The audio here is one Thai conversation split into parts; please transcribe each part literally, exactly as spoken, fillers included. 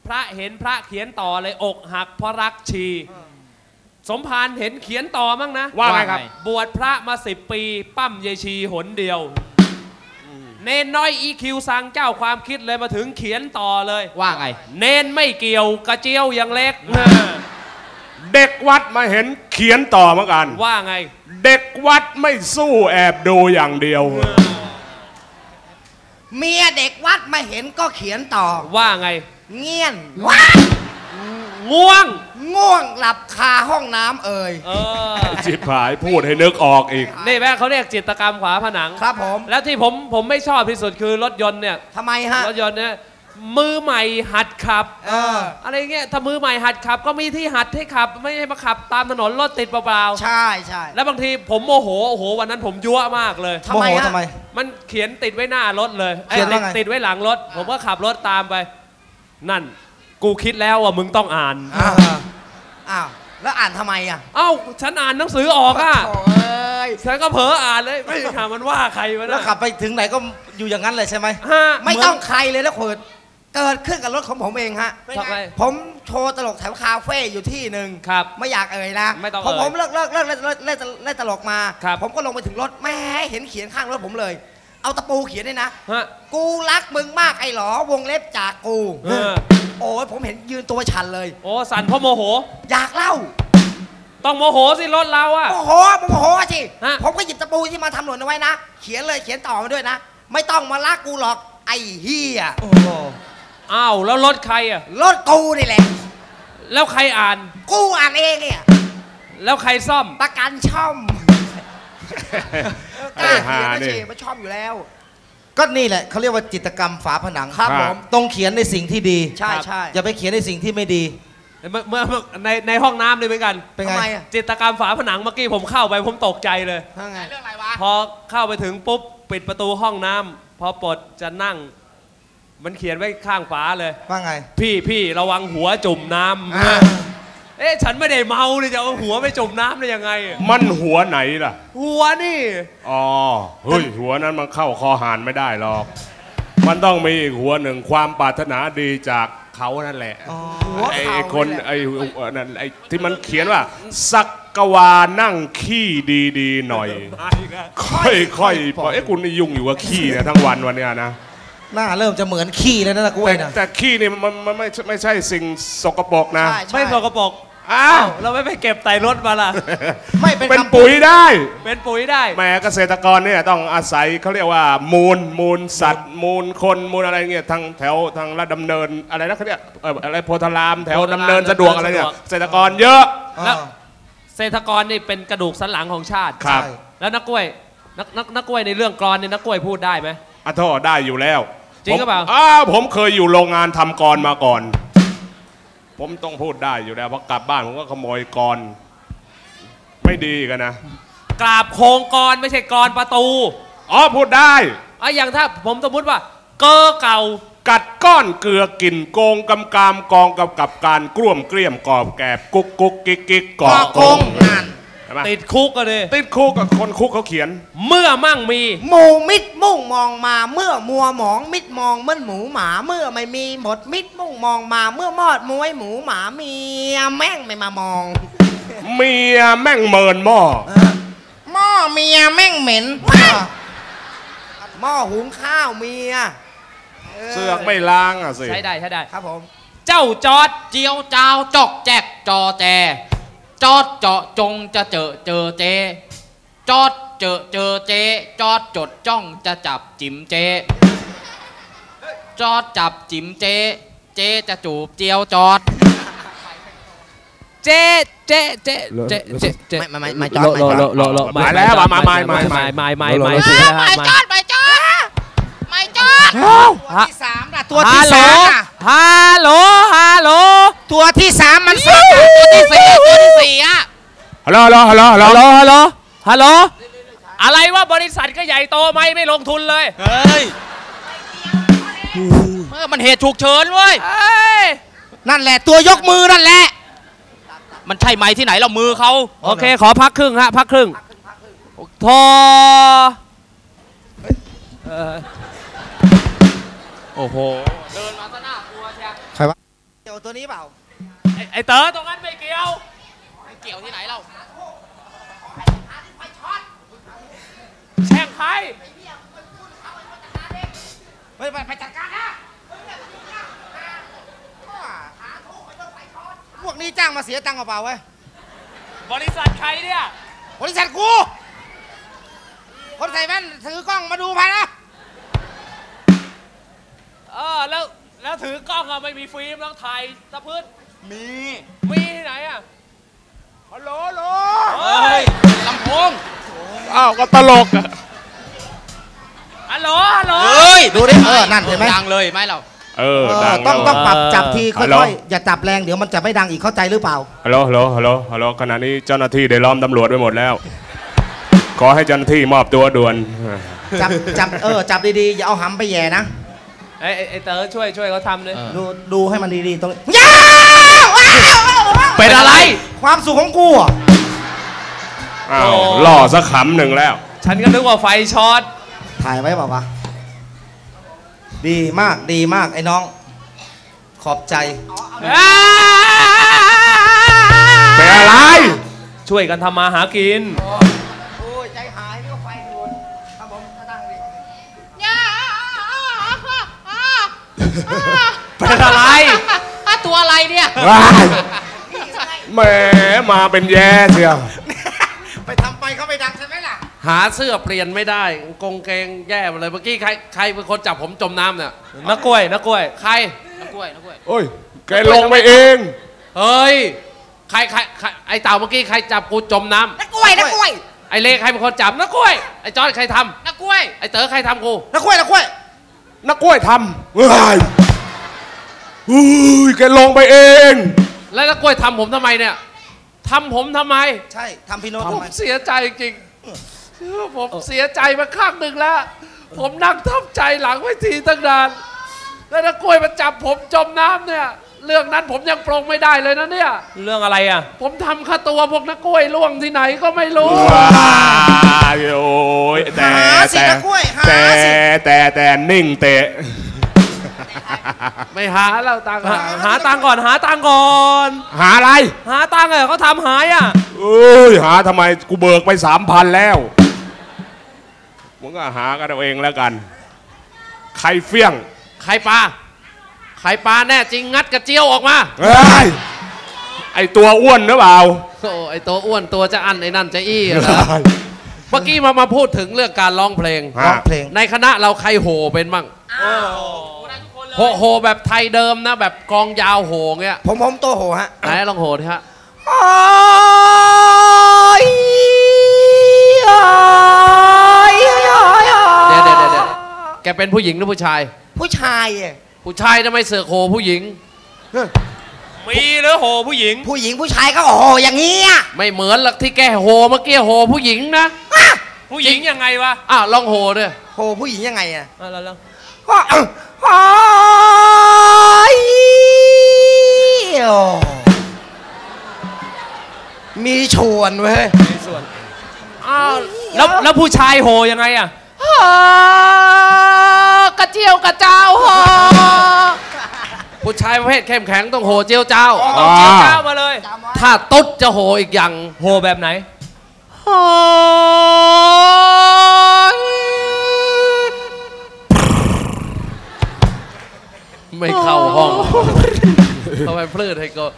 พระเห็นพระเขียนต่อเลยอกหักเพราะรักชีสมภารเห็นเขียนต่อมั้งนะว่าไงครับบวชพระมาสิบปีปั้มยายชีหนเดียวเนนน้อยอีคิวสั่งเจ้าความคิดเลยมาถึงเขียนต่อเลยว่าไงเนนไม่เกี่ยวกระเจียวยังเล็กเด็กวัดมาเห็นเขียนต่อเหมือนกันว่าไงเด็กวัดไม่สู้แอบดูอย่างเดียวเมียเด็กวัดมาเห็นก็เขียนต่อว่าไงเงียนว้าง่วงง่วงหลับคาห้องน้ำเอ่ยจิบหายพูดให้นึกออกอีกนี่แม่เขาเรียกจิตรกรรมฝาผนังครับผมแล้วที่ผมผมไม่ชอบที่สุดคือรถยนต์เนี่ยทำไมฮะรถยนต์เนี่ยมือใหม่หัดขับเอออะไรเงี้ยถ้ามือใหม่หัดขับก็มีที่หัดให้ขับไม่ให้มาขับตามถนนรถติดเปล่าๆใช่ใช่แล้วบางทีผมโมโหโอ้โหวันนั้นผมยั่วมากเลยทำไมทำไมมันเขียนติดไว้หน้ารถเลยเขียนติดติดไว้หลังรถผมก็ขับรถตามไปนั่นกูคิดแล้วว่ามึงต้องอ่านอ้าวแล้วอ่านทำไมอ่ะเอ้าฉันอ่านหนังสือออกอ่ะฉันก็เผลออ่านเลยไม่ถามมันว่าใครวะแล้วขับไปถึงไหนก็อยู่อย่างนั้นเลยใช่ไหมไม่ต้องใครเลยแล้วเกิดเกิดขึ้นกับรถของผมเองฮะผมโชว์ตลกแถวคาเฟ่อยู่ที่หนึ่งไม่อยากเอ่ยนะพอผมเลิกเลิกเลิกเล่นเล่นเล่นตลกมาผมก็ลงไปถึงรถแม่เห็นเขียนข้างรถผมเลยเอาตะปูเขียนด้วยนะกูรักมึงมากไอ้หลอวงเล็บจากกูโอ้ยผมเห็นยืนตัวฉันเลยโอ้สั่นเพราะโมโหอยากเล่าต้องโมโหสิรถเราอะโมโหโมโหสิผมก็หยิบตะปูที่มาทำหล่นเอาไว้นะเขียนเลยเขียนต่อมาด้วยนะไม่ต้องมารักกูหรอกไอ้เฮียอ้าวแล้วรถใครอะรถกูนี่แหละแล้วใครอ่านกูอ่านเองเนี่ยแล้วใครซ่อมประกันช่อมกล้าเขียนนะสิมันช่อมอยู่แล้วก็นี่แหละเขาเรียกว่าจิตรกรรมฝาผนังครับผมต้องเขียนในสิ่งที่ดีใช่ใช่อย่าไปเขียนในสิ่งที่ไม่ดีเมื่อเมื่อในในห้องน้ำเลยเหมือนกันเป็นไงจิตรกรรมฝาผนังเมื่อกี้ผมเข้าไปผมตกใจเลยเรื่องอะไรวะพอเข้าไปถึงปุ๊บปิดประตูห้องน้ำพอปลดจะนั่งมันเขียนไว้ข้างฝาเลยว่าไงพี่พี่ระวังหัวจุ่มน้ำเอ๊ะฉันไม่ได้เมาเลยจะเอาหัวไปจุ่มน้ำได้ยังไงมันหัวไหนล่ะหัวนี่อ๋อเฮ้ยหัวนั้นมันเข้าคอหานไม่ได้หรอกมันต้องมีอีกหัวหนึ่งความปรารถนาดีจากเขานั่นแหละไอ้คนไอ้นั่นไอ้ที่มันเขียนว่าสักกวานั่งขี้ดีๆหน่อยค่อยๆพอไอ้คุณนี่ยุ่งอยู่กับขี้เนี่ยทั้งวันวันเนี้ยนะหน้าเริ่มจะเหมือนขี้แล้วนะกล้วยนะแต่ขี้นี่มันมันไม่ไม่ใช่สิ่งสกปรกนะไม่สกปรกอ้าวเราไม่ไปเก็บใส่รถมาล่ะไม่เป็นปุ๋ยได้เป็นปุ๋ยได้แม่เกษตรกรเนี่ยต้องอาศัยเขาเรียกว่ามูลมูลสัตว์มูลคนมูลอะไรเงี้ยทางแถวทางลาดดำเนินอะไรนะเขาเรียกอะไรโพธารามแถวดำเนินสะดวกอะไรเนี่ยเกษตรกรเยอะแล้วเกษตรกรนี่เป็นกระดูกสันหลังของชาติครับแล้วนักกล้วยนักนักนักกล้วยในเรื่องกลอนนี่นักกล้วยพูดได้ไหมอ่ะท่อได้อยู่แล้วจริงหรือเปล่าอ้าวผมเคยอยู่โรงงานทำกรมาก่อนผมต้องพูดได้อยู่แล้วเพราะกลับบ้านผมก็ขโมยกรไม่ดีกันนะกราบโครงกรไม่ใช่กรประตูอ๋อพูดได้อ๋ออย่างถ้าผมสมมติว่าเกอเก่ากัดก้อนเกลือกินโกงกำกามกองกับกับการกล้วมเกลี้ยมกอบแกบกุกกุกกิกกิกกอบกงนั่นติดคุกก็เลยติดคุกกับคนคุกเขาเขียนเมื่อมั่งมีหมูมิดมุ่งมองมาเมื่อมัวหมองมิดมองเหมือนหมูหมาเมื่อไม่มีหมดมิดมุ่งมองมาเมื่อมอดมวยหมูหมาเมียแม่งไม่มามองเมียแม่งเมินหม้อหม้อเมียแม่งเหม็นหม้อหุงข้าวเมียเสือกไม่ล้างอ่ะสิใช้ได้ใช้ได้ครับผมเจ้าจอดเจียวเจ้าจอกแจกจอแจจอดเจาะจงจะเจอเจอเจจอดเจอเจอเจจอดจดจ้องจะจับจิ๋มเจจอดจับจิ๋มเจเจจะจูบเจียวจอดเจเจเจเจเจเจไม่ไม่ไม่จอดไม่จอดมาแล้วมามามามามามามามาไม่จอดไม่จอดไม่จอดตัวที่สามนะตัวที่สามฮัลโหลฮัลโหลตัวที่สามมันสักตัวที่สี่ตัวที่สี่อะฮัลโหลฮัลโหลฮัลโหลฮัลโหลฮัลโหลฮัลโหลอะไรว่าบริษัทก็ใหญ่โตไม่ไม่ลงทุนเลยเฮ้ยเมื่อมันเหตุฉุกเฉินเว้ยนั่นแหละตัวยกมือนั่นแหละมันใช่ไหมที่ไหนเรามือเขาโอเคขอพักครึ่งฮะพักครึ่งทอโอ้โหเดินมาซะน่ากลัวแท้ใครวะตัวนี้เปล่าไอ้เต๋อตรงนั้นไม่เกี่ยวไม่เกี่ยวที่ไหนเราแช่งใครไปไปจัดการนะพวกนี้จ้างมาเสียตังค์เปล่าเว้ยบริษัทใครเนี่ยบริษัทกูคนใส่แว่นถือกล้องมาดูไปนะเออแล้วแล้วถือกล้องอะไม่มีฟิล์มแล้วถ่ายตะพื้นมีมีที่ไหนอะฮัลโหลฮัลโหลเฮ้ยลำโพงอ้าวก็ตลกอะฮัลโหลฮัลโหลเฮ้ยดูดิเออนั่นเห็นไหมดังเลยไหมเราเออดังต้องต้องปรับจับทีค่อยๆอย่าจับแรงเดี๋ยวมันจะไม่ดังอีกเข้าใจหรือเปล่าฮัลโหลฮัลโหลฮัลโหลฮัลโหลขณะนี้เจ้าหน้าที่ได้ล้อมตำรวจไปหมดแล้วขอให้เจ้าหน้าที่มอบตัวด่วนจับจับเออจับดีๆอย่าเอาหำไปแย่นะไอ้ไอ้เต๋อช่วยช่วยเขาทำเลยดูดูให้มันดีๆตรงยาเป็นอะไรความสุขของกูอ้าวล่อสักขำหนึ่งแล้วฉันก็นึกว่าไฟช็อตถ่ายไว้เปล่าวะดีมากดีมากไอ้น้องขอบใจเป็นอะไรช่วยกันทำมาหากินโอ้ยใจหายนี่ก็ไฟดูนครับผมนั่งดิเป็นอะไรตัวอะไรเนี่ยแหมมาเป็นแย่เชียวไปทำไปเขาไปดังใช่ไหมล่ะหาเสื้อเปลี่ยนไม่ได้กงเกงแย่มาเลยเมื่อกี้ใครใครเป็นคนจับผมจมน้ำเนี่ยนักกล้วยนักกล้วยใครนักกล้วยนักกล้วยโอ้ยแกลงไปเองเฮ้ยใครใครไอ้เต่าเมื่อกี้ใครจับกูจมน้ำนักกล้วยนักกล้วยไอ้เล็กใครเป็นคนจับนักกล้วยไอ้จอร์จใครทำนักกล้วยไอ้เต๋อใครทำกูนักกล้วยนักกล้วยนักกล้วยทำเฮ้ยอุ้ยแกลงไปเองแล้วนักกล้วยทำผมทำไมเนี่ยทำผมทำไมใช่ทำพี่โน้ตผมเสียใจจริงผมเสียใจมาข้างหนึ่งแล้วผมนั่งทับใจหลังไว้ทีตั้งนานแล้วนักกล้วยมาจับผมจมน้ำเนี่ยเรื่องนั้นผมยังปรงไม่ได้เลยนะเนี่ยเรื่องอะไรอ่ะผมทำค่าตัวพวกนักกล้วยล่วงที่ไหนก็ไม่รู้โอ้ยแต่แต่แต่แต่แต่นิ่งเตะไม่หาแล้วตังหาตังก่อนหาตังก่อนหาอะไรหาตังเหรอเขาทำหายอ่ะเอ้ยหาทำไมกูเบิกไปสามพันแล้วมึงก็หากันเอาเองแล้วกันไข่เฟี้ยงไข่ปลาไข่ปลาแน่จริงงัดกระเจียวออกมาเฮ้ยไอตัวอ้วนหรือเปล่าโอ้ไอตัวอ้วนตัวจะอันไอนั่นจะอี้เหรอเมื่อกี้มามาพูดถึงเรื่องการร้องเพลงร้องเพลงในคณะเราใครโหเป็นบ้างโหโหแบบไทยเดิมนะแบบกองยาวโหเงี้ยผมผมตัวโหฮะไหนลองโหดิฮะเดี๋ยวเดี๋ยวเดี๋ยวแกเป็นผู้หญิงหรือผู้ชายผู้ชายอ่ะผู้ชายทำไมเสือกโหผู้หญิงมีหรือโหผู้หญิงผู้หญิงผู้ชายก็โหอย่างนี้ไม่เหมือนหรอกที่แกโหเมื่อกี้โหผู้หญิงนะผู้หญิงยังไงวะอ่ะลองโหด้วยโหผู้หญิงยังไงอ่ะแล้วแล้วมีชวนเว้ยมีส่วนอ้าวแล้วแล้วผู้ชายโหยังไงอ่ะกระเจียวกระเจ้าโหผู้ชายประเภทเข้มแข็งต้องโหเจียวเจ้าต้องเจียวเจ้ามาเลยถ้าตุ๊ดจะโหอีกอย่างโหแบบไหนไม่เข้าห้องทำไมพลืดให้ก็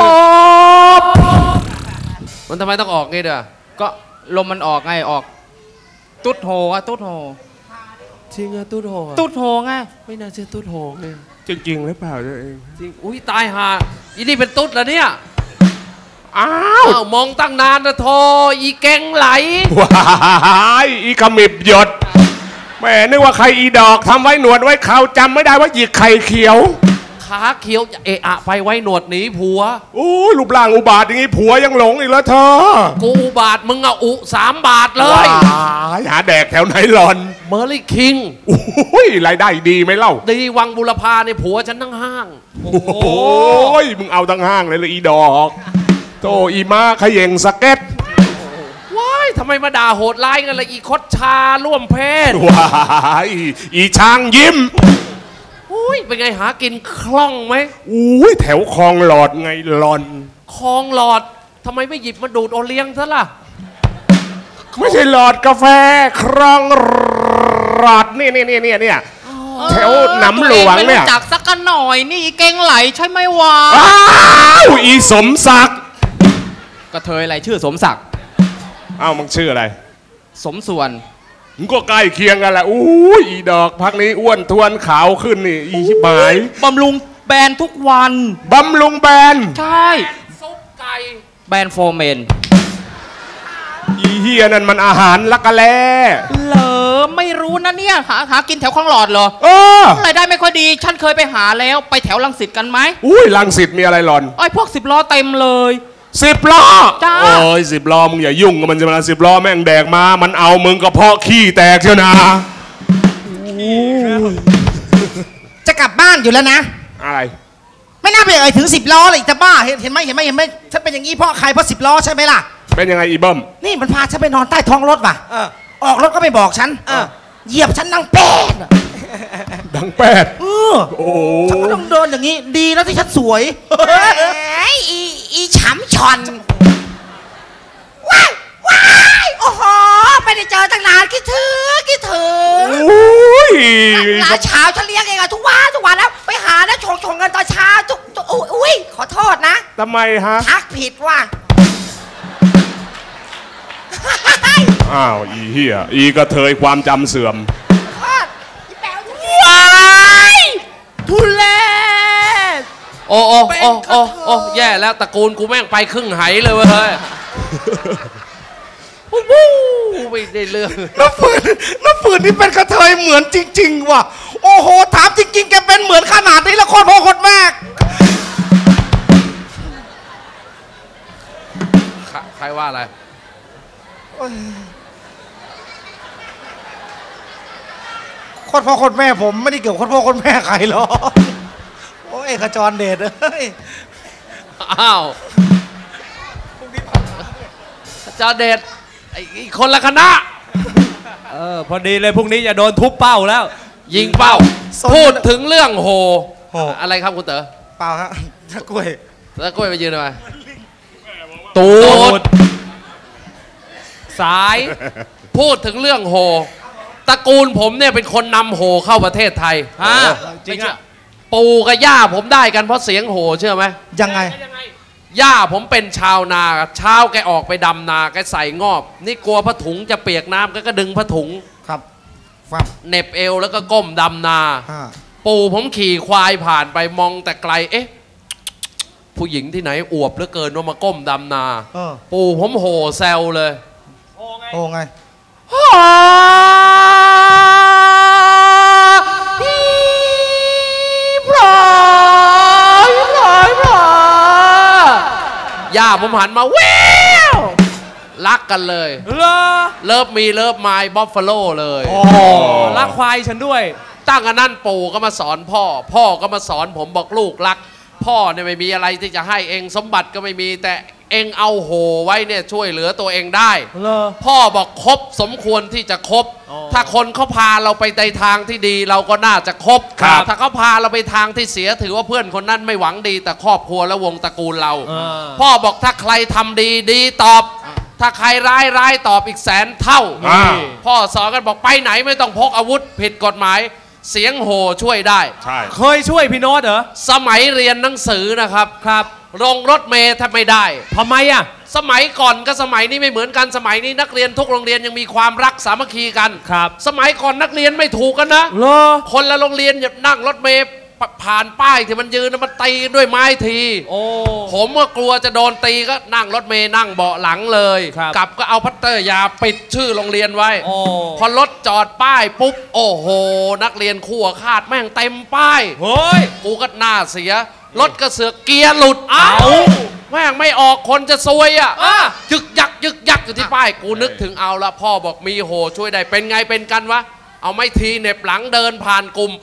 มันทำไมต้องออกงี้เด้อก็ลมมันออกไงออกตุ๊ดโหอะตุ๊ดโหจริงอะตุ๊ดโหตุ๊ดโหไงไม่น่าเชื่อตุ๊ดโหไงจริงจริงหรือเปล่าตัวเองจริงอุ้ยตายห่าอีนี่เป็นตุ๊ดเหรอเนี่ยอ้าวมองตั้งนานนะโทอีแกงไหลว้ายอีขมิบหยดแม่นึกว่าใครอีดอกทำไว้หนวดไว้เขาจำไม่ได้ว่าหยิกไข่เขียวขาเขียวเอะอะไปไว้หนวดหนีผัวโอ้ยรูปร่างอุบาทอย่างงี้ผัวยังหลงอีกแล้วเธอกูอุบาทมึงอะอุสามบาทเลยหาแดกแถวไหนหลอนเมอร์ลี่คิงโอ้ยรายได้ดีไหมเล่าดีวังบุรพาในผัวฉันทั้งห้างโอ้ยมึงเอาทั้งห้างเลยเลยอีดอกโตอีมาขย่งสเก็ตว้ายทำไมมาด่าโหดร้ายกันเลยอีคดชาร่วมเพศว้ายอีช้างยิ้มอุ้ยเป็นไงหากินคล่องไหมอุ้ยแถวคลองหลอดไงหลอนคลองหลอดทำไมไม่หยิบมาดูดโอเลี้ยงซะล่ะไม่ใช่หลอดกาแฟคลองหลอดนี่นี่นี่นี่เนี่ยแถวหนำหลวงเนี่ยไม่รู้จักสักกันหน่อยนี่เก่งไหลใช่ไหมวะอ้าวอีสมศักดิ์กระเทยอะไรชื่อสมศักดิ์อ้าวมึงชื่ออะไรสมส่วนมึงก็ใกล้เคียงกันแหละอู้ยอีดอกพักนี้อ้วนทวนขาวขึ้นนี่อีชิบหายบำรุงแบรนด์ทุกวันบำรุงแบรนด์ใช่ซุปไก่แบรนด์โฟร์เมนอีเฮียนั่นมันอาหารลักกะแลเหรอไม่รู้นะเนี่ยหาหากินแถวคลองหลอดเหรอเออรายได้ไม่ค่อยดีฉันเคยไปหาแล้วไปแถวรังสิตกันไหมอุ้ยรังสิตมีอะไรหลอนไอ้พวกสิบล้อเต็มเลยสิบล้อจ้าโอ้ยสิบล้อมึงอย่ายุ่งกับมันจะมาสิบล้อแม่งแดกมามันเอามึงกระเพาะขี้แตกเชียวนะจะกลับบ้านอยู่แล้วนะอะไรไม่น่าไปเอ่ยถึงสิบล้อเลยจะบ้าเห็นเห็นไหมเห็นไหมเห็นไหมฉันเป็นอย่างนี้เพราะใครเพราะสิบล้อใช่ไหมล่ะเป็นยังไงอีเบิ้มนี่มันพาฉันไปนอนใต้ท้องรถว่ะออกรถก็ไม่บอกฉันเหยียบฉันดังแป๊ดดังแป๊ดโอ้ฉันก็ต้องเดินอย่างนี้ดีแล้วที่ฉันสวยอีอีฉ่ำชอนว้ายว้ายโอ้โหไม่ได้เจอตั้งนานคิดถึงคิดถึงหลานเช้าฉันเลี้ยงเองอะทุกวันทุกวันแล้วไปหาแล้วชงชงกันตอนเช้าทุกอุ้ยขอโทษนะทำไมฮะทักผิดว่ะอ้าวอีเหี้ยอีกระเทยความจำเสื่อมว้ายทุเรศโอ้โอ้โอ้โอ้โอ้แย่แล้วตระกูลกูแม่งไปครึ่งไหเลยเว้ยวู้วู้ไม่ได้เรื่องน้ำฝืนน้ำฝืนนี่เป็นกระเทยเหมือนจริงๆว่ะโอ้โหถามจริงๆแกเป็นเหมือนขนาดนี้แล้วโคตรพ่อโคตรแม่ใครว่าอะไรโคตรพ่อโคตรแม่ผมไม่ได้เกี่ยวโคตรพ่อโคตรแม่ใครหรอกโอ้ยขจรเดชเอ้ยอ้าวขจรเดชไอ้คนละคณะเออพอดีเลยพรุ่งนี้จะโดนทุบเป้าแล้วยิงเป้าพูดถึงเรื่องโหอะไรครับคุณเต๋อเปล่าฮะตะกล้วยตะกล้วยไปยืนทำไมตูดสายพูดถึงเรื่องโหตระกูลผมเนี่ยเป็นคนนำโหเข้าประเทศไทยฮะจริงอะปู่กับย่าผมได้กันเพราะเสียงโหเชื่อไหมยังไงย่าผมเป็นชาวนาเช้าแกออกไปดำนาแกใส่งอบนี่กลัวผ้าถุงจะเปียกน้ำก็ดึงผ้าถุงครับเน็บเอวแล้วก็ก้มดำนาปู่ผมขี่ควายผ่านไปมองแต่ไกลเอ๊ะผู้หญิงที่ไหนอวบเหลือเกินว่ามาก้มดำนาปู่ผมโหแซวเลยโอ้ไงพลอยพลอยพลอยย่าผมหันมาแววรักกันเลยเลิฟมีเลิฟไมล์บัฟฟาโลเลยรักควายฉันด้วยตั้งแต่นั้นปู่ก็มาสอนพ่อพ่อก็มาสอนผมบอกลูกรักพ่อเนี่ยไม่มีอะไรที่จะให้เองสมบัติก็ไม่มีแต่เองเอาโหไว้เนี่ยช่วยเหลือตัวเองได้พ่อบอกคบสมควรที่จะคบถ้าคนเขาพาเราไปในทางที่ดีเราก็น่าจะคบถ้าเขาพาเราไปทางที่เสียถือว่าเพื่อนคนนั้นไม่หวังดีแต่ครอบครัวและวงตระกูลเราพ่อบอกถ้าใครทำดีดีตอบถ้าใครร้ายร้ายตอบอีกแสนเท่าพ่อสอนกันบอกไปไหนไม่ต้องพกอาวุธผิดกฎหมายเสียงโหช่วยได้เคยช่วยพี่โน้ตเหรอสมัยเรียนหนังสือนะครับครับลงรถเมล์แทบไม่ได้ทำไมอ่ะสมัยก่อนกับสมัยนี้ไม่เหมือนกันสมัยนี้นักเรียนทุกโรงเรียนยังมีความรักสามัคคีกันครับสมัยก่อนนักเรียนไม่ถูกกันนะเหรอคนละโรงเรียนอย่านั่งรถเมล์ผ่านป้ายที่มันยืนมันตีด้วยไม้ทีโอ้ผมก็กลัวจะโดนตีก็นั่งรถเมล์นั่งเบาะหลังเลยกลับก็เอาพัตเตอร์ยาปิดชื่อโรงเรียนไว้พอรถจอดป้ายปุ๊บโอ้โหนักเรียนคู่คาดแม่งเต็มป้ายเฮ้ยกูก็หน้าเสียรถกระเสือกเกียร์หลุดเอ้าแม่งไม่ออกคนจะซวยอ่ะยึกยักยึกยักอยู่ที่ป้ายกูนึกถึงเอาละพ่อบอกมีโหช่วยได้เป็นไงเป็นกันวะเอาไม่ทีเน็บหลังเดินผ่านกลุ่ม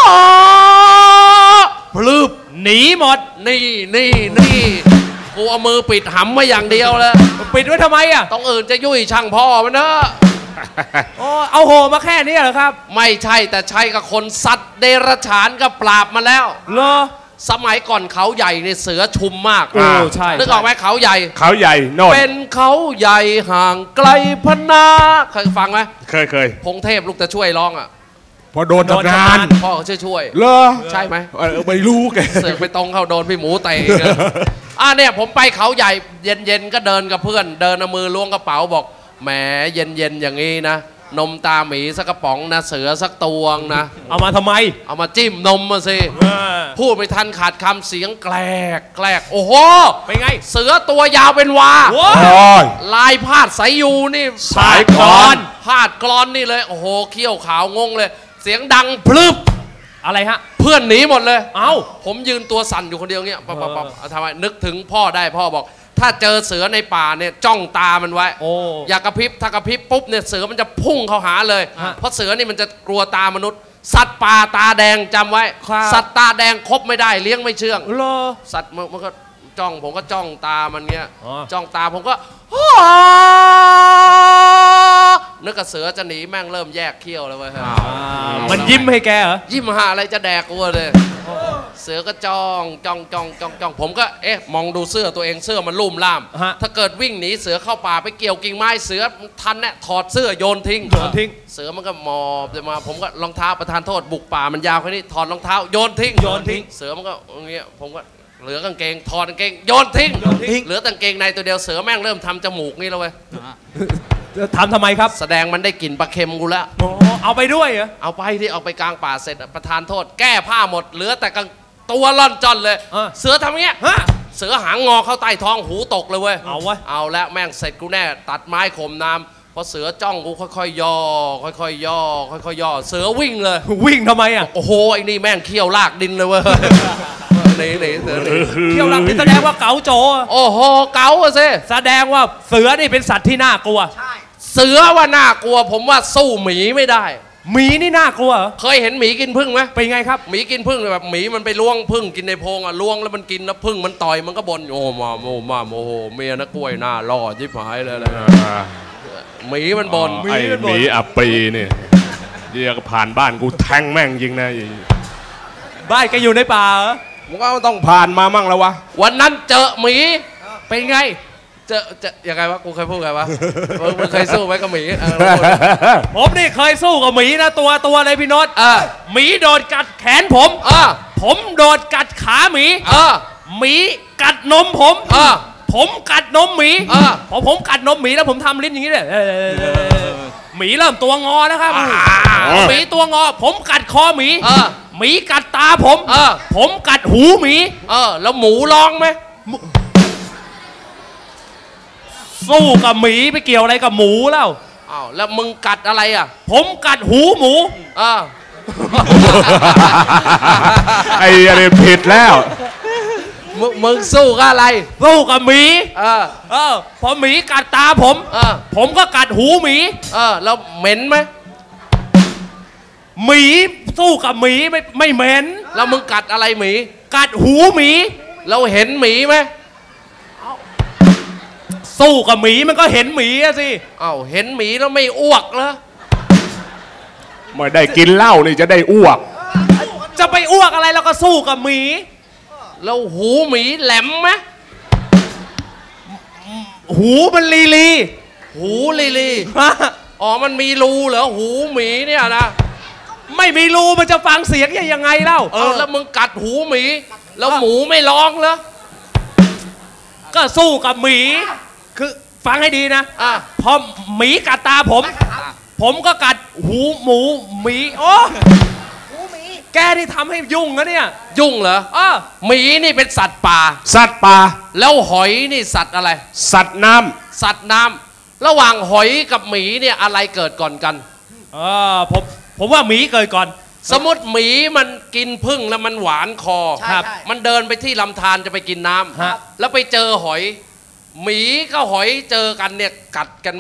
พลืบหนีหมดนี่นี่นี่กูเอามือปิดหำไว้อย่างเดียวเลยปิดไว้ทำไมอ่ะต้องอื่นจะยุ่ยช่างพ่อมันเนอะโอ้เอาโหมาแค่นี้เหรอครับไม่ใช่แต่ใช้กับคนสัตว์เดรัจฉานก็ปราบมาแล้วเหรอสมัยก่อนเขาใหญ่ในเสือชุมมากโอ้ใช่นึกออกไหมเขาใหญ่เขาใหญ่โน่นเป็นเขาใหญ่ห่างไกลพนาเคยฟังไหมเคยเคยพงเทพลูกจะช่วยร้องอ่ะพอโดนทำงานพ่อเขาช่วยช่วยเหรอใช่ไหมไม่รู้แกเสือกไปตรงเข้าโดนพี่หมูเตะอ่ะเนี่ยผมไปเขาใหญ่เย็นๆก็เดินกับเพื่อนเดินเอามือล้วงกระเป๋าบอกแหมเย็นๆอย่างนี้นะนมตาหมีสักกระป๋องนะเสือสักตวงนะเอามาทำไมเอามาจิ้มนมมาสิพูดไม่ทันขาดคำเสียงแกลกแกลกโอ้โหเป็นไงเสือตัวยาวเป็นวาลายพาดสายยูนี่สายกรอนพาดกรอนนี่เลยโอ้โหเขี้ยวขาวงงเลยเสียงดังพลึบอะไรฮะเพื่อนหนีหมดเลยเอ้าผมยืนตัวสั่นอยู่คนเดียวเงี้ยปั๊บปั๊บปั๊บทำไมนึกถึงพ่อได้พ่อบอกถ้าเจอเสือในป่าเนี่ยจ้องตามันไว้อย่ากระพริบถ้ากระพริบปุ๊บเนี่ยเสือมันจะพุ่งเข้าหาเลยเพราะเสือนี่มันจะกลัวตามนุษย์สัตว์ป่าตาแดงจำไว้สัตว์ตาแดงคบไม่ได้เลี้ยงไม่เชื่องสัตว์มันก็จ้องผมก็จ้องตามันเงี้ยจ้องตาผมก็นึกกับเสือจะหนีแม่งเริ่มแยกเขี้ยวแล้วเว้ยมันยิ้มให้แกเหรอยิ้มหาอะไรจะแดกกูเลยเสือก็จ้องจ้องจ้องจ้องจ้องผมก็เอ๊ะมองดูเสื้อตัวเองเสื้อมันลุ่มล่ามถ้าเกิดวิ่งหนีเสือเข้าป่าไปเกี่ยวกิ่งไม้เสือทันเนี่ยถอดเสื้อโยนทิ้งโยนทิ้งเสือมันก็มอบเลยมาผมก็รองเท้าประทานโทษบุกป่ามันยาวแค่นี้ถอดรองเท้าโยนทิ้งโยนทิ้งเสือมันก็อย่างเงี้ยผมก็เหลือกางเกงถอดกางเกงโยนทิ้งเหลือกางเกงในตัวเดียวเสือแม่งเริ่มทำจมูกนี่แล้วเว้ยทำทำไมครับแสดงมันได้กลิ่นปลาเค็มกูแล้วเอาไปด้วยเหรอเอาไปที่เอาไปกลางป่าเสร็จประทานโทษแก้ผ้าหมดเหลือแต่กางตัวล่อนจอนเลยเสือทำเงี้ยเสือหางงอเข้าใต้ท้องหูตกเลยเว้ยเอาไว้เอาแล้วแม่งเสร็จกูแน่ตัดไม้ข่มน้ำพอเสือจ้องกูค่อยๆย่อค่อยๆย่อค่อยๆย่อเสือวิ่งเลยวิ่งทำไมอ่ะโอ้โหไอ้นี่แม่งเขี้ยวลากดินเลยเว้ยหนีหนีเสือหนีเขี้ยวลากดินแสดงว่าเก๋าโจโอ้โหเก๋าสิแสดงว่าเสือนี่เป็นสัตว์ที่น่ากลัวใช่เสือว่าน่ากลัวผมว่าสู้หมีไม่ได้หมีนี่น่ากลัวเคยเห็นหมีกินผึ้งไหมเป็นไงครับหมีกินผึ้งแบบหมีมันไปล้วงผึ้งกินในโพรงอ่ะล้วงแล้วมันกินแล้วผึ้งมันต่อยมันก็บ่นโอ้มาโอ้มาโอ้โหเมียนะกล้วยหน้าล่อจิ๋วหายเลยเลยหมีมันบ่นไอ้หมีอับปีนี่เดี๋ยวผ่านบ้านกูแทงแม่งยิงนะบ้านแกอยู่ในป่าเหรอมันก็ต้องผ่านมามั่งแล้ววะวันนั้นเจอหมีเป็นไงเจอจะยังไงวะกูเคยพูดไงวะมึงเคยสู้ไหมกับหมีผมนี่เคยสู้กับหมีนะตัวตัวเลยพี่โน้ตหมีโดดกัดแขนผมผมโดดกัดขาหมีหมีกัดนมผมผมกัดนมหมีพอผมกัดนมหมีแล้วผมทำลิ้นอย่างนี้เลยหมีเริ่มตัวงอนะครับหมีตัวงอผมกัดคอหมีหมีกัดตาผมผมกัดหูหมีเออแล้วหมูร้องไหมสู้กับหมีไปเกี่ยวอะไรกับหมูแล้วอ้าวแล้วมึงกัดอะไรอ่ะผมกัดหูหมูอ่าไอ้อะไรผิดแล้วมึงมึงสู้กับอะไรสู้กับหมีเออเออพอหมีกัดตาผมเออผมก็กัดหูหมีเออแล้วเหม็นไหมหมีสู้กับหมีไม่ไม่เหม็นแล้วมึงกัดอะไรหมีกัดหูหมีเราเห็นหมีไหมสู้กับหมีมันก็เห็นหมีอะสิอ้าวเห็นหมีแล้วไม่อ้วกเหรอไม่ได้กินเหล้านี่จะได้อ้วกจะไปอ้วกอะไรเราก็สู้กับหมีแล้วหูหมีแหลมไหมหูมันลีลีหูลีลีอ๋อมันมีรูเหรอหูหมีเนี่ยนะไม่มีรูมันจะฟังเสียงยังไงเล่าเออแล้วมึงกัดหูหมีแล้วหมูไม่ร้องเหรอก็สู้กับหมีคือฟังให้ดีนะอ่ะพอหมีกัดตาผมผมก็กัดหูหมูหมีโอ้หูหมีแกนี่ทำให้ยุ่งนะเนี่ยยุ่งเหรออ่ะหมีนี่เป็นสัตว์ป่าสัตว์ป่าแล้วหอยนี่สัตว์อะไรสัตว์น้ำสัตว์น้ำระหว่างหอยกับหมีเนี่ยอะไรเกิดก่อนกันเออผมผมว่าหมีเกิดก่อนสมมติหมีมันกินผึ้งแล้วมันหวานคอมันเดินไปที่ลำธารจะไปกินน้ำแล้วไปเจอหอยหมีกับหอยเจอกันเนี่ยกัดกันไหม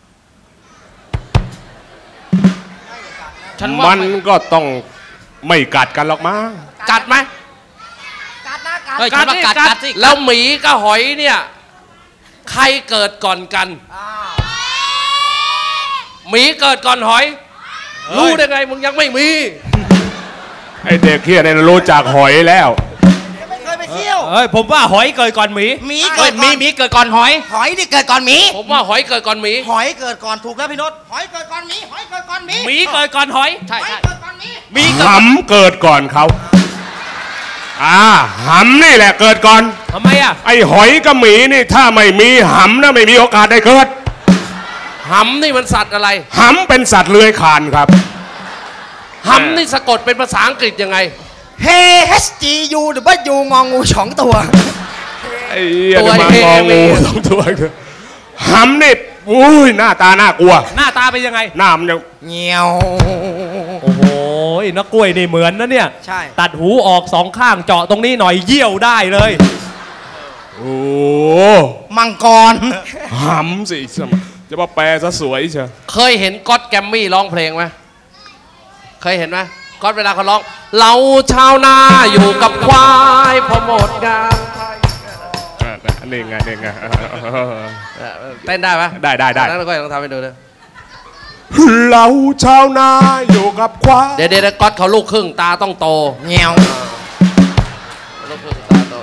มันก็ต้องไม่กัดกันหรอกมั้งกัดไหมกัดนะกัดกัดกัดกัดแล้วหมีกับหอยเนี่ยใครเกิดก่อนกันหมีเกิดก่อนหอยรู้ได้ไงมึงยังไม่มีไอเด็กเฮียเนี่ยรู้จักหอยแล้วไม่เคยไปเที่ยวเอ้ยผมว่าหอยเกิดก่อนหมีหมีเกิดมีหมีเกิดก่อนหอยหอยนี่เกิดก่อนหมีผมว่าหอยเกิดก่อนหมีหอยเกิดก่อนถูกแล้วพี่นศหอยเกิดก่อนหมีหอยเกิดก่อนหมีหมีเกิดก่อนหอยใช่ใช่หมีหำเกิดก่อนเขาอ่าหำนี่แหละเกิดก่อนทำไมอ่ะไอหอยกับหมีนี่ถ้าไม่มีหำนะไม่มีโอกาสได้เกิดหำนี่มันสัตว์อะไรหำเป็นสัตว์เลื้อยคลานครับหำนี่สะกดเป็นภาษาอังกฤษยังไง H H G U หรือว่า U งองูสองตัวไอ้ตัวมางองูสองตัวหำนี่อุ้ยหน้าตาน่ากลัวหน้าตาเป็นยังไงหน้ามันจะเงี้ยวโอ้โหนักกล้วยนี่เหมือนนะเนี่ยใช่ตัดหูออกสองข้างเจาะตรงนี้หน่อยเยี่ยวได้เลยโอ้มังกรหำสิจะมาแปลซะสวยเชียวเคยเห็นก๊อตแกมมี่ร้องเพลงไหมเคยเห็นไหมก๊อตเวลาเขาร้องเราชาวนาอยู่กับควายพอหมดงานนี่ไงนี่ไงเต้นได้ไหมได้ได้ได้แล้วก็ต้องทำให้ดูเลยเราชาวนาอยู่กับควายเดี๋ยวเดี๋ยวก๊อตเขาลูกครึ่งตาต้องโตเงี้ยวลูกครึ่งตาโต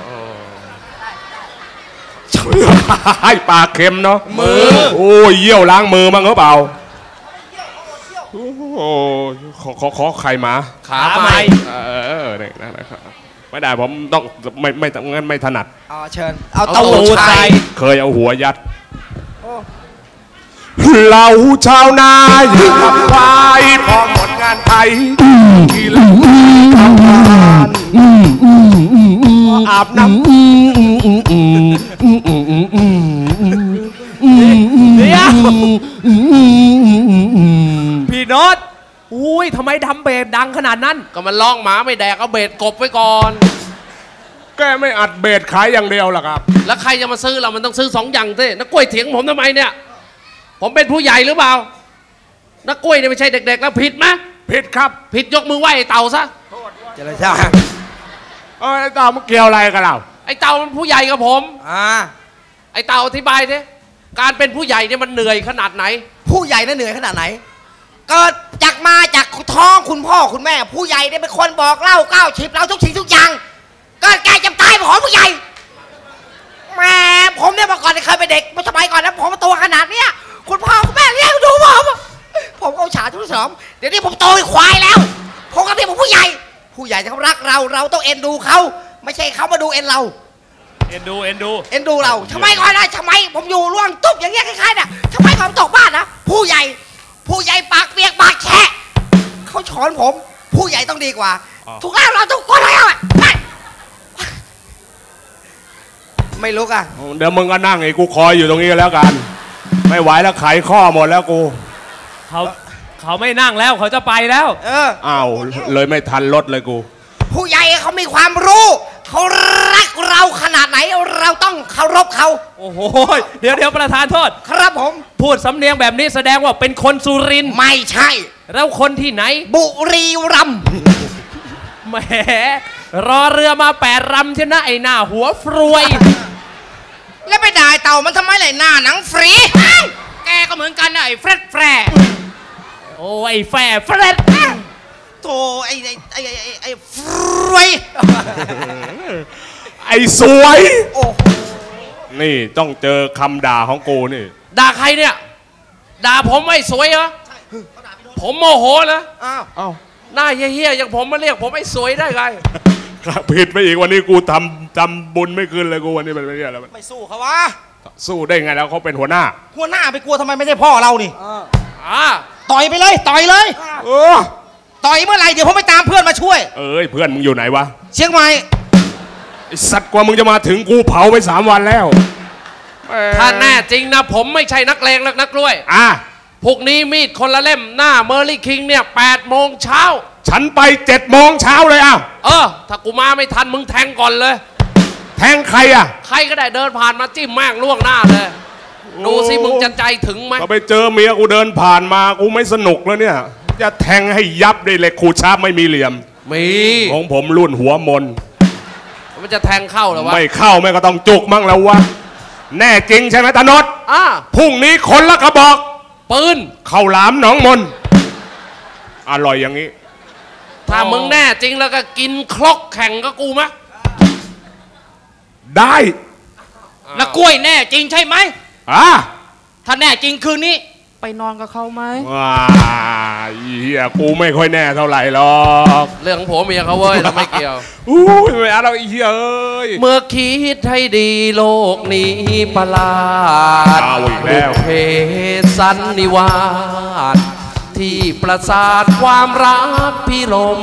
ให้ปากเค็มเนาะมือโอ้ยเยี่ยวล้างมือมั้งหรือเปล่าโอ้ขอขอขอไข่หมาขาไม้เออเนี่ยนะครับไม่ได้ผมต้องไม่ไม่งั้นไม่ถนัดอ๋อเชิญเอาเต้าหู้ใส่เคยเอาหัวยัดเราชาวนาอยู่กับควายพอหมดงานไทยที่เราทำงานอาบน้ำเดี๋ยวพี่โน้ตอุ้ยทำไมทำเบสดังขนาดนั้นก็มันร้องหมาไม่แดกเอาเบสกบไว้ก่อนแกไม่อัดเบสขายอย่างเดียวหรอครับแล้วใครจะมาซื้อเรามันต้องซื้อสองอย่างสินักกล้วยเถียงผมทำไมเนี่ยผมเป็นผู้ใหญ่หรือเปล่านักกล้วยเนี่ยไม่ใช่เด็กๆแล้วผิดไหมผิดครับผิดยกมือไหว้ไอ้เต่าซะเจริญจ้าเออไอ้เต่ามันเกี่ยวอะไรกับเราไอ้เต่ามันผู้ใหญ่กับผมอ่าไอ้เต่าอธิบายดิการเป็นผู้ใหญ่เนี่ยมันเหนื่อยขนาดไหนผู้ใหญ่น่ะเหนื่อยขนาดไหนเกิดจากมาจากท้องคุณพ่อคุณแม่ผู้ใหญ่เนี่ยเป็นคนบอกเล่าก้าวฉิบเราทุกสิ่งทุกอย่างเกิดแก่จะตายของผู้ใหญ่แม่ผมเนี่ยเมื่อก่อนเคยเป็นเด็กเมื่อสมัยก่อนนะผมตัวขนาดเนี้ยคุณพ่อคุณแม่เลี้ยงดูผมผมเอาฉาทุกสองเดี๋ยวนี้ผมโตเป็นควายแล้วผมก็เรียกผมผู้ใหญ่ผู้ใหญ่เขารักเราเราต้องเอ็นดูเขาไม่ใช่เขามาดูเอ็นเราเอ็นดูเอ็นดูเอ็นดูเราทำไมก่อนนะทำไมผมอยู่ร่วงตุ๊บอย่างเงี้ยคล้ายๆน่ะทำไมผมตกบ้านนะผู้ใหญ่ผู้ใหญ่ปากเปียกปากแฉะเขาช้อนผมผู้ใหญ่ต้องดีกว่าถูกแล้วเราต้องกดแล้วไม่ลุกอ่ะเดี๋ยวมึงก็นั่งไอ้กูคอยอยู่ตรงนี้แล้วกันไม่ไหวแล้วไขข้อหมดแล้วกูเขาเขาไม่นั่งแล้วเขาจะไปแล้วเอออ้าวเลยไม่ทันรถเลยกูผู้ใหญ่เขามีความรู้เขารักเราขนาดไหนเราต้องเคารพเขาโอ้โหเดี๋ยวเดี๋ยวประธานโทษครับผมพูดสำเนียงแบบนี้แสดงว่าเป็นคนสุรินทร์ไม่ใช่แล้วคนที่ไหนบุรีรัมย์แหมรอเรือมาแปดลำใช่ไหมไอ้หน้าหัวฟรวยแล้วไปด่าเต่ามันทำไมไหลหน้าหนังฟรีแกก็เหมือนกันนะไอ้เฟรดแฟร์โอ้ไอ้แฟร์เฟรดโธ่ไอ้ไอ้ไอ้ไอ้ไอ้ฟรวยไอ้สวยโอ้นี่ต้องเจอคำด่าของกูนี่ด่าใครเนี่ยด่าผมไอ้สวยเหรอผมโมโหนะอ้าวอ้าวหน้าเหี้ยๆอย่างผมมาเรียกผมไอ้สวยได้ไงครับผิดไปอีกวันนี้กูทำจำบุญไม่คืนเลยกูวันนี้เป็นอะไรแล้วไม่สู้เขาวะสู้ได้ไงแล้วเขาเป็นหัวหน้าหัวหน้าไปกลัวทำไมไม่ใช่พ่อเรานี่อ่าต่อยไปเลยต่อยเลยเออต่อยเมื่อไหร่เดี๋ยวผมไปตามเพื่อนมาช่วยเอ้ยเพื่อนมึงอยู่ไหนวะเชียงใหม่ไอสัตว์กว่ามึงจะมาถึงกูเผาไปสามวันแล้วถ้าแน่จริงนะผมไม่ใช่นักเลงแล้วนักกล้วยอ่ะพวกนี้มีดคนละเล่มหน้าเมอร์ลี่คิงเนี่ยแปดโมงเช้าฉันไปเจ็ดโมงเช้าเลยอ่ะเออถ้ากูมาไม่ทันมึงแทงก่อนเลยแทงใครอ่ะใครก็ได้เดินผ่านมาจิ้มแม่งล่วงหน้าเลยดูสิมึงจะใจถึงไหมก็ไปเจอเมียกูเดินผ่านมากูไม่สนุกแล้วเนี่ยจะแทงให้ยับได้เลยขูดชาบไม่มีเหลี่ยมมีของผมรุ่นหัวมนมันจะแทงเข้าหรอวะไม่เข้าแม่ก็ต้องจุกมั่งแล้ววะแน่จริงใช่ไหมตานดอ่าพรุ่งนี้คนละกระบอกปืนข้าวหลามหนองมนอร่อยอย่างนี้ถ้ามึงแน่จริงแล้วก็กินครกแข่งกับกูมะได้แล้วกล้วยแน่จริงใช่ไหมอ่ะถ้าแน่จริงคืนนี้ไปนอนกับเขาไหมว้าเฮียกูไม่ค่อยแน่เท่าไหร่หรอกเรื่องผัวเมียเขาเว้ยเราไม่เกี่ยวอู้ยไม่เอาเราอีเฮียเอ้ยเมื่อคิดให้ดีโลกนี้ประหลาดเอาอีกแล้วเพสันนิวาสที่ประสาทความรักพี่ลม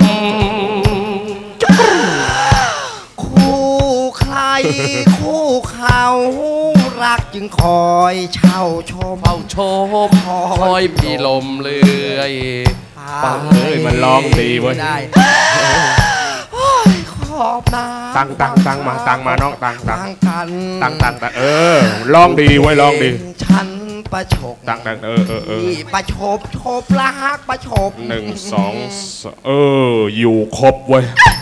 คู่ใครคู่เขารักจึงคอยเช่าชมเฝ้าชมคอยพี่ลมเลื่อยปังเอ้ยมันร้องดีเว้ยขอบนะตังตังตังมาตังมาน้องตังตังกันตังตังตังเออร้องดีไว้ร้องดีฉันประชกตังตังเออเออเออประชบชบละฮักประชบหนึ่งสองเอออยู่ครบเว้ย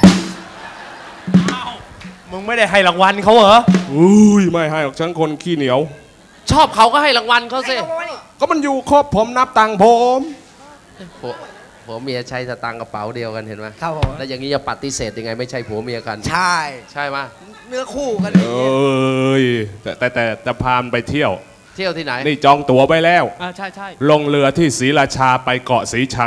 มึงไม่ได้ให้รางวัลเขาเหรออุ้ยไม่ให้หรอกฉันคนขี้เหนียวชอบเขาก็ให้รางวัลเขาสิก็มันอยู่ครบผมนับตังค์ผมผัวเมียใช้สตางค์กระเป๋าเดียวกันเห็นไหมครับผมแล้วอย่างนี้จะปฏิเสธยังไงไม่ใช่ผัวเมียกันใช่ใช่ไหมเนื้อคู่กันเอ้ยแต่แต่แต่จะพาไปเที่ยวเที่ยวที่ไหนนี่จองตั๋วไปแล้วอ่าใช่ใช่ลงเรือที่ศรีราชาไปเกาะสีชัง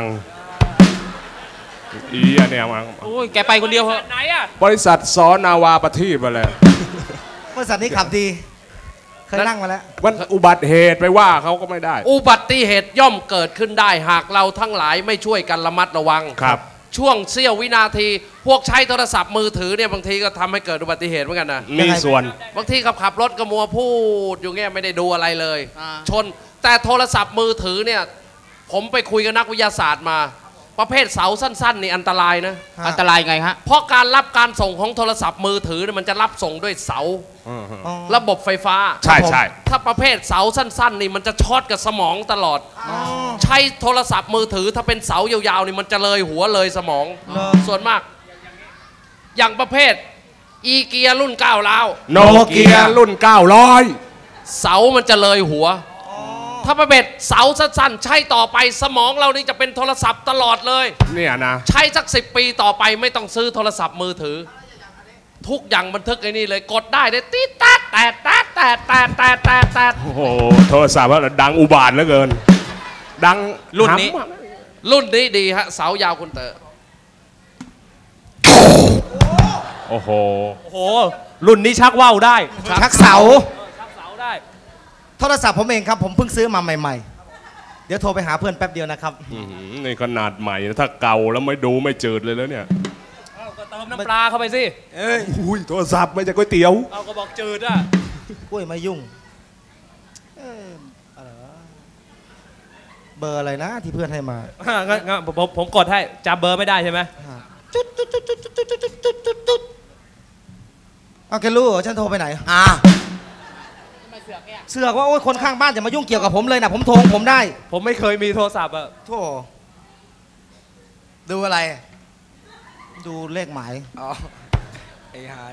อีเนี่ยมาโอ้ยแกไปคนเดียวเหรอไหนอะบริษัทสอนาวาประทีปไปเลยบริษัทนี้ขับดีเคยนั่งมาแล้วมันอุบัติเหตุไปว่าเขาก็ไม่ได้อุบัติเหตุย่อมเกิดขึ้นได้หากเราทั้งหลายไม่ช่วยกันระมัดระวังครับช่วงเสี้ยววินาทีพวกใช้โทรศัพท์มือถือเนี่ยบางทีก็ทำให้เกิดอุบัติเหตุเหมือนกันนะมีส่วนบางทีขับขับรถกระมัวพูดอยู่เงี้ยไม่ได้ดูอะไรเลยชนแต่โทรศัพท์มือถือเนี่ยผมไปคุยกับนักวิทยาศาสตร์มาประเภทเสาสั้นๆนี่อันตรายนะอันตรายไงฮะเพราะการรับการส่งของโทรศัพท์มือถือเนี่ยมันจะรับส่งด้วยเสาระบบไฟฟ้าใช่ใช่ถ้าประเภทเสาสั้นๆนี่มันจะช็อตกับสมองตลอดใช้โทรศัพท์มือถือถ้าเป็นเสายาวๆนี่มันจะเลยหัวเลยสมองส่วนมากอย่างประเภทอีเกียรุ่นเก้าล้าวโนเกียรุ่นเก้าร้อยเสามันจะเลยหัวถ้าประเภทเสาสั้นๆใช้ต่อไปสมองเรานี่จะเป็นโทรศัพท์ตลอดเลยเนี่ยนะใช้สักสิบปีต่อไปไม่ต้องซื้อโทรศัพท์มือถือทุกอย่างบันทึกไอ้นี่เลยกดได้เลยตีแตะแต่แต่แต่แต่แต่แต่แต่โอ้โหโทรศัพท์ว่าดังอุบาทเหลือเกินดังรุ่นนี้รุ่นนี้ดีฮะเสายาวคุณเต๋อโอ้โหโอ้โหรุ่นนี้ชักว่าวได้ชักเสาชักเสาได้โทรศัพท์ผมเองครับผมเพิ่งซื้อมาใหม่ๆเดี๋ยวโทรไปหาเพื่อนแป๊บเดียวนะครับนี่ขนาดใหม่ถ้าเก่าแล้วไม่ดูไม่จืดเลยแล้วเนี่ยก็เติมน้ำปลาเข้าไปสิเอ้ยอุ้ยโทรศัพท์ไม่ใช่ก๋วยเตี๋ยวเอาก็บอกจืดอ่ะกล้วยไม่ยุ่งเบอร์อะไรนะที่เพื่อนให้มางั้นงั้นผมผมกดให้จำเบอร์ไม่ได้ใช่ไหมจุดจุดจุดจุดจุดจุดจุดจุดจุดจุดเอาแกรู้เหรอฉันโทรไปไหนอ่าเสือกว่าโอ้ยคนข้างบ้านจะมายุ่งเกี่ยวกับผมเลยนะผมโทรผมได้ผมไม่เคยมีโทรศัพท์อะโทรดูอะไรดูเลขหมายอ๋อไอ้ห่า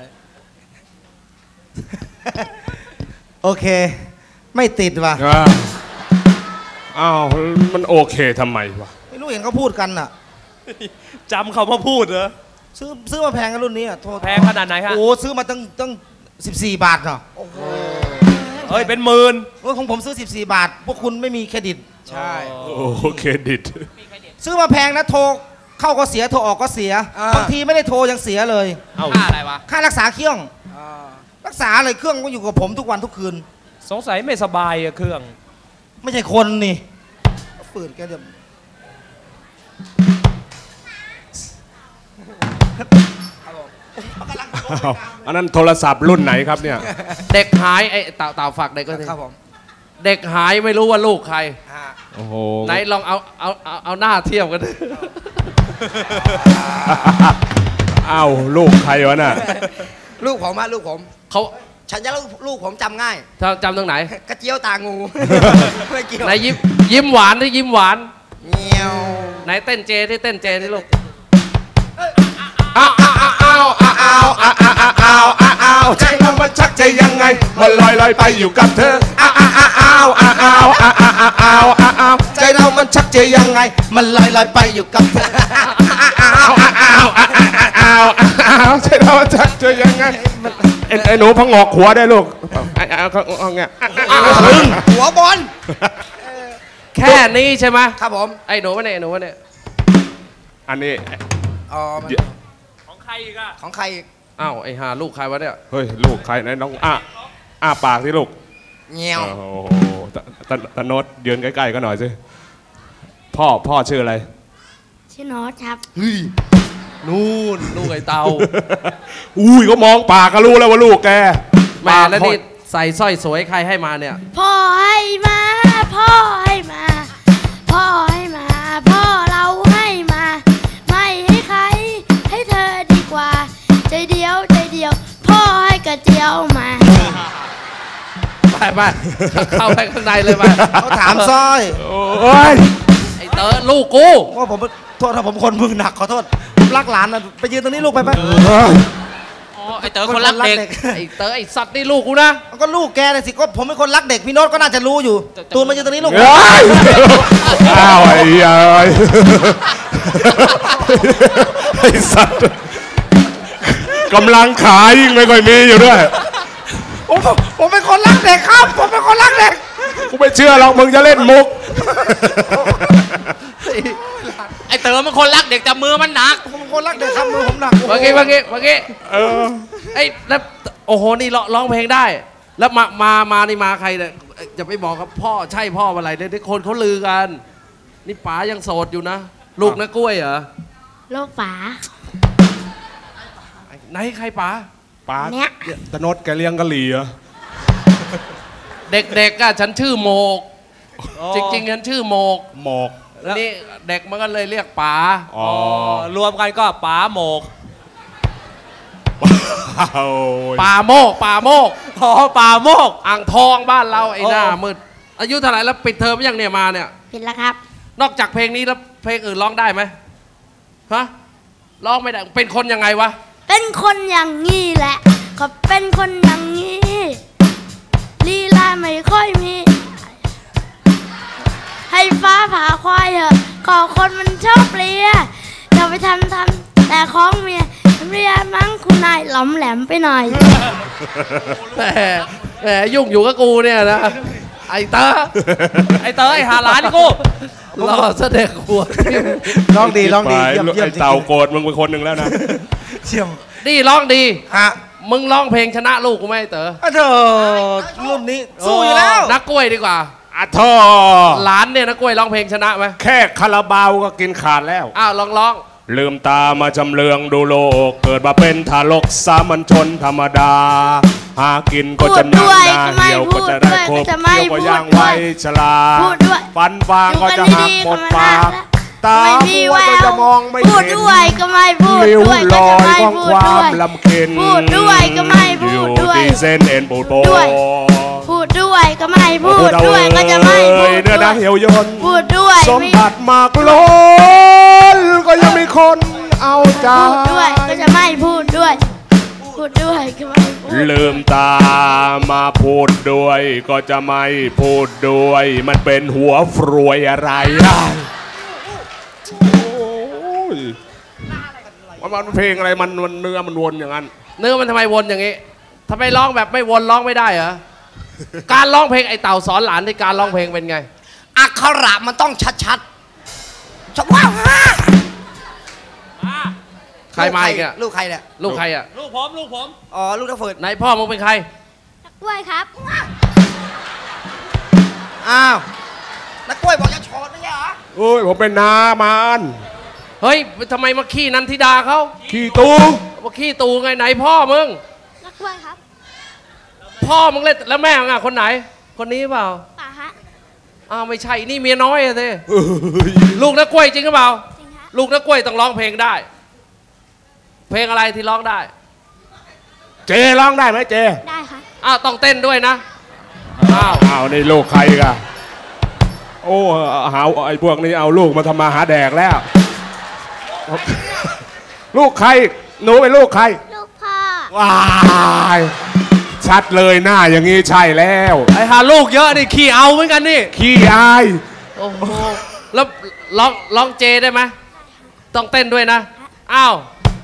โอเคไม่ติดว่ะอ้าวมันโอเคทำไมวะไม่รู้เห็นเขาพูดกันน่ะจำเขามาพูดเหรอซื้อซื้อมาแพงกันรุ่นนี้อ่ะโทษแพงขนาดไหนฮะโอ้ซื้อมาตั้งตั้งสิบสี่บาทเนาะโอ้โหเฮ้ยเป็นหมื่นเออของผมซื้อสิบสี่บาทพวกคุณไม่มีเครดิตใช่โอ้เครดิตซื้อมาแพงนะโทรเข้าก็เสียโทรออกก็เสียบางทีไม่ได้โทรยังเสียเลยค่าอะไรวะค่ารักษาเครื่องรักษาอะไรเครื่องก็อยู่กับผมทุกวันทุกคืนสงสัยไม่สบายอะเครื่องไม่ใช่คนนี่ฝืนแกเดี๋ยวอันนั้นโทรศัพท์รุ่นไหนครับเนี่ยเด็กหายไอ้เต่าเต่าฝากเด็กก็ทีเด็กหายไม่รู้ว่าลูกใครโอ้โหไหนลองเอาเอาเอาเอาหน้าเทียบกันดิอ้าวลูกใครวะน่ะลูกผมมาลูกผมเขาฉันจะลูกลูกผมจำง่ายจำตรงไหนกระเจียวตางูไม่เกี่ยวไหนยิ้มยิ้มหวานที่ยิ้มหวานเงี้ยวไหนเต้นเจที่เต้นเจที่ลูกอ้าวอ้าวอ้าวอ้าวอ้าวอ้าวอ้าวอ้าวใจมันชักใจยังไงมันลอยลอยไปอยู่กับเธออ้าวอ้าวอ้าวอ้าวอ้าวอ้าวอ้าวอ้าวเจอยังไงมันลอยลอยไปอยู่กับเธออ้าวอ้าวอ้าวอ้าวอ้าวใช่เราจะเจอยังไงไอ้หนูพังงอกหัวได้ลูกไอ้เอาเอาเงี้ยหัวบอลแค่นี้ใช่ไหมครับผมไอ้หนูวะเนี่ยหนูวะเนี่ยอันนี้อ๋อมันของใครอีกอะของใครอีกอ้าวไอ้หาลูกใครวะเนี่ยเฮ้ยลูกใครไหนน้องอ้าอ้าปากที่ลูกเงี้ยวโอ้โหตตตโนดยืนใกล้ๆก็หน่อยสิพ่อพ่อชื่ออะไรชื่อโน้ตครับเฮ้ยนู่นลูกไอ้เตาอุ้ยก็มองปากก็รู้แล้วว่าลูกแกแม่แล้วนี่ใส่สร้อยสวยใครให้มาเนี่ยพ่อให้มา พ่อให้มา พ่อให้มา พ่อเราให้มา ไม่ให้ใคร ให้เธอดีกว่า ใจเดียวใจเดียว พ่อให้กระเจียวมาไปไปเข้าไปข้างในเลยไปเขาถามสร้อยโอ้ยไอ้เต๋อลูกกูว่าผมโทษถ้าผมคนมือหนักขอโทษผมรักหลานนะไปยืนตรงนี้ลูกไปไหมอ๋อไอเต๋อคนรักเด็กไอ้เต๋อไอ้สัตว์นี่ลูกกูนะก็ลูกแกเลยสิก็ผมเป็นคนรักเด็กพี่โน้ตก็น่าจะรู้อยู่ตูนมายืนตรงนี้ลูกเฮ้ยอ้าวไอ้ยายไอ้สัตว์กำลังขายิ่งไม่ค่อยมีอยู่ด้วยผมผมเป็นคนรักเด็กครับ ผมเป็นคนรักเด็กกูไม่เชื่อหรอกมึงจะเล่นมุกไอเต๋อมันคนรักเด็กแต่มือมันหนักผมเป็นคนรักเด็กครับมือผมหนักเมื่อกี้เมื่อกี้เมื่อกี้เออไอ้แล้วโอ้โหนี่ร้องร้องเพลงได้ แล้วมามามานี่มาใครเนี่ยอย่าไปบอกครับพ่อใช่พ่ออะไรเนี่ยที่คนเขาลือกัน นี่ป๋ายังโสดอยู่นะ ลูกนักกล้วยเหรอโลกฝาไหนใครป๋าป้าเนี่ยตะโนดแกเลี้ยงกะหรี่เหรอเด็กๆอะฉันชื่อโมก จริงๆฉันชื่อโมกหมอกนี่เด็กมันก็เลยเรียกป๋าอ๋อรวมกันก็ป๋าโหมกโอ้ยป่าโมกป่าโมกอ๋อป่าโมกอ่างทองบ้านเราไอ้หน้าอ๋อมืดอายุเท่าไหร่แล้วปิดเทอมยังเนี่ยมาเนี่ยผิดแล้วครับนอกจากเพลงนี้แล้วเพลงอื่นร้องได้ไหมฮะร้องไม่ได้เป็นคนยังไงวะเป็นคนอย่างงี้แหละก็เป็นคนอย่างงี้ลีลาไม่ค่อยมี ให้ฟ้าผ่าควายเถอะก็คนมันชอบเลียอย่าไปทำทำแต่ของเมียเมียมั้งคุณนายหลอมแหลมไปหน่อยแหมแหมยุ่งอยู่กับกูเนี่ยนะไอ้เต๋อไอเต๋อไอหาหลานนี่กูรอเสด็จหัวร้องดีร้องดีไปเยี่ยมเยี่ยมไอ้เต่าโกรธมึงเป็นคนหนึ่งแล้วนะเชี่ยมนี่ร้องดีฮะมึงร้องเพลงชนะลูกกูไหมเต๋ออ่ะเธอรุ่นนี้สู้อยู่แล้วนักกล้วยดีกว่าอ่ะท่อหลานเนี่ยนักกล้วยร้องเพลงชนะไหมแค่คาราบาวก็กินขาดแล้วอ้าวลองร้องลืมตามาจำเลืองดูโลก เกิดมาเป็นทารกสามัญชนธรรมดา หากินก็จะนั่งหน้าเหี่ยวก็จะได้ครบเที่ยวก็ย่างไว้ชราพูดด้วยฟันฟางก็จะหักหมดปาก ตาไม่มีมัแววก็วจะมองไม่พูดเห็นด้วยก็ไม่พูดลิ้วด้วยลก็อจะยไม่ของพูคดวาด้วมยลำเค็ญพูดด้วยก็ไม่พูดด้วยอยู่ที่เส้นเอ็นปูโปด้วย พูดด้วยก็ไม่พูดด้วยก็จะไม่พูดเนื้อด้วนะยเหี่ยวยนพูดด้วยสมไม่บัติมากล้นก็ยังมีคนเอาใจพูดด้วยก็จะไม่พูดด้วย พูดด้วยก็ไม่พูดลืมตามาพูดด้วย ก็จะไม่พูดด้วย มันเป็นหัวฟรวยอะไรอ่ะโอ้ยมันเพลงอะไรมันมันเนื้อมันวนอย่างนั้นเนื้อมันทำไมวนอย่างงี้ทำไมร้องแบบไม่วนร้องไม่ได้เหรอ การร้องเพลงไอ้เต่าสอนหลานในการร้องเพลงเป็นไงอักขระมันต้องชัดๆชัดว้าวฮ่าใครมาอีกอะลูกใครเนี่ยลูกใครอ่ะลูกผมลูกผมอ๋อลูกตะเฟิร์ดไหนพ่อมึงเป็นใครด้วยครับอ้าวนักกล้วยบอกจะชอดไม่ใช่เหรอโอ้ยผมเป็นนามันเฮ้ยทำไมมาขี้นันทิดาเขาขี้ตูมาขี้ตูไงไหนพ่อมึงนักด้วยครับพ่อมึงเล่นแล้วแม่มึงอ่ะคนไหน คนนี้เปล่าป่าฮะอ้าวไม่ใช่นี่เมียน้อยอะสิเอ้ยลูกนักกล้วยจริงหรือเปล่าจริงฮะลูกนักกล้วยต้องร้องเพลงได้ เพลงอะไรที่ร้องได้เจร้องได้ไหมเจได้ค่ะอ้าวต้องเต้นด้วยนะอ้าวอ้าวนี่ลูกใครกันโอ้หาไอ้พวกนี้เอาลูกมาทำมาหาแดกแล้ว ลูกใครหนูเป็นลูกใครลูกพ่อว้ายชัดเลยหน้าอย่างนี้ใช่แล้วไอหาลูกเยอะนี่ขี้เอาเหมือนกันนี่ขี้อายโอ้โหแล้วร้องร้องเจได้ไหมต้องเต้นด้วยนะอ้าว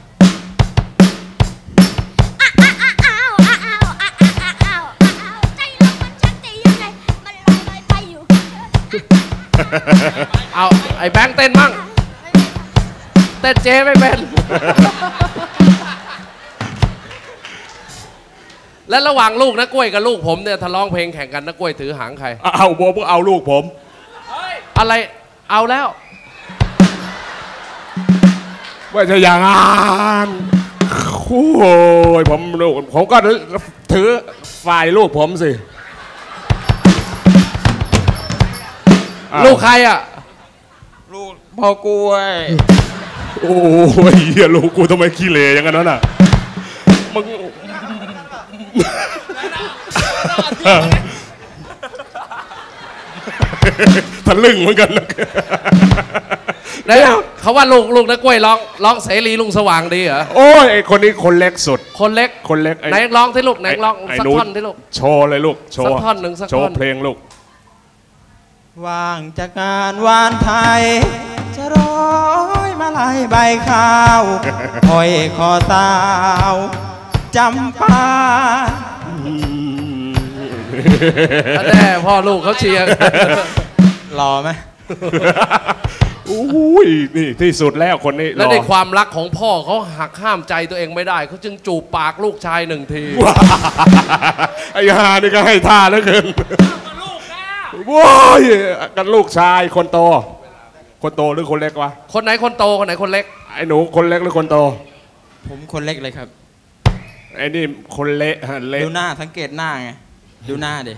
เอาไอ้แบงค์เต้นมั่งเต้นเจไม่เป็นแล้วระหว่างลูกนะกล้วยกับลูกผมเนี่ยถ้าร้องเพลงแข่งกันนะกล้วยถือหางใครเอาโบพวกเอาลูกผมอะไรเอาแล้วว่าจะอย่างนั้นโอ้ยผมผมก็ถือฝ่ายลูกผมสิลูกใครอ่ะลูกพ่อกล้วยโอ้ยเหี้ยลูกกูทำไมขี้เหร่อย่างนั้นน่ะมึงทะลึ่งเหมือนกันนะแล้วเขาว่าลูกลูกนักกล้วยร้องร้องเสรีลุงสว่างดีเหรอโอ้ยไอคนนี้คนเล็กสุดคนเล็กคนเล็กไหนร้องที่ลูกไหนร้องสักท่อนที่ลูกโชว์เลยลูกโชว์สักท่อนหนึ่งสักท่อนโชว์เพลงลูกว่างจากงานวานไทยจะร้อยมาลายใบข้าวห้อยคอสาวจำปาแน่พ่อลูกเขาเชียร์รอไหมอุ้ยนี่ที่สุดแล้วคนนี้แล้วในความรักของพ่อเขาหักห้ามใจตัวเองไม่ได้เขาจึงจูบปากลูกชายหนึ่งทีไอ้ห่านี่ก็ให้ท่าแล้วเกินว้ายกันลูกชายคนโตคนโตหรือคนเล็กวะคนไหนคนโตคนไหนคนเล็กไอ้หนูคนเล็กหรือคนโตผมคนเล็กเลยครับไอ้นี่คนเละเละดูหน้าสังเกตหน้าไงดูหน้าดิ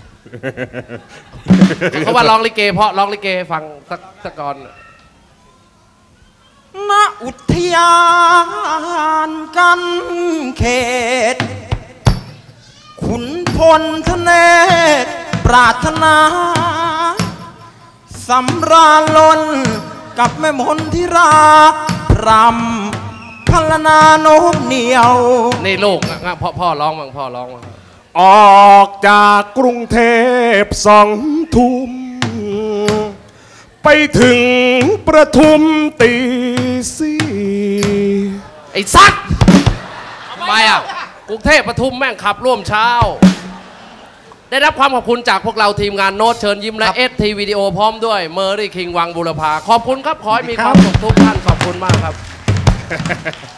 เขาว่าร้องลิเกเพราะร้องลิเกฟังสักสักก่อนณอุทยานกันเขตขุนพลทเนศปรารถนาสำราญล้นกับแม่มนที่รักพรำพลนาโน้มเหนียวนี่ลูกพ่อพ่อร้องบ้างพ่อร้องบ้างออกจากกรุงเทพสองทุ่มไปถึงประทุมตีสี่ไอ้สัตว์ทำไมอ่ะกรุงเทพประทุมแม่งขับร่วมเช้าได้รับความขอบคุณจากพวกเราทีมงานโน้ตเชิญยิ้มและเอสทีวิดีโอพร้อมด้วยเมอร์รี่คิงวังบุรพาขอบคุณครับขอให้มีความสุขทุกท่านขอบคุณมากครับ